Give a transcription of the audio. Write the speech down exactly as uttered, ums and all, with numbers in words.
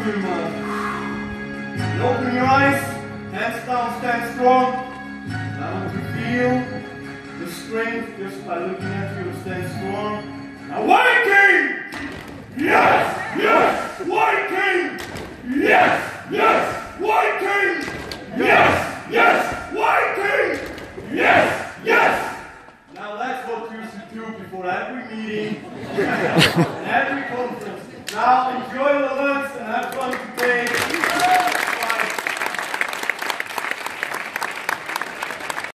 good, man. And open your eyes, hands down, stand strong. I want to feel the strength just by looking at you. Stand strong. Now, Viking! Yes! Yes! Viking! Yes! Yes! Viking! Yes! Yes! Viking! Yes! Yes! Now that's what you should do before every meeting and every conference. Now enjoy the lunch and have fun today.